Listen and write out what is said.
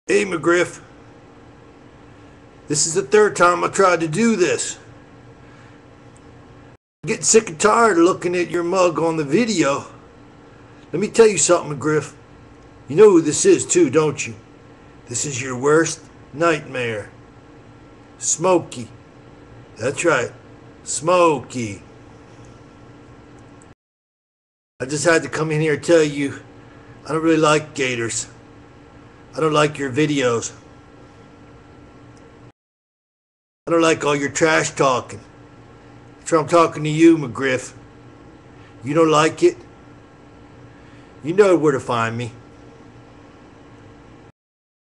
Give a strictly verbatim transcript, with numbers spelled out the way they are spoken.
Hey McGriff, this is the third time I tried to do this. I'm getting sick and tired of looking at your mug on the video. Let me tell you something, McGriff. You know who this is too, don't you? This is your worst nightmare. Smokey. That's right, Smokey. I just had to come in here and tell you I don't really like gators. I don't like your videos. I don't like all your trash talking. That's why I'm talking to you, McGriff. You don't like it? You know where to find me.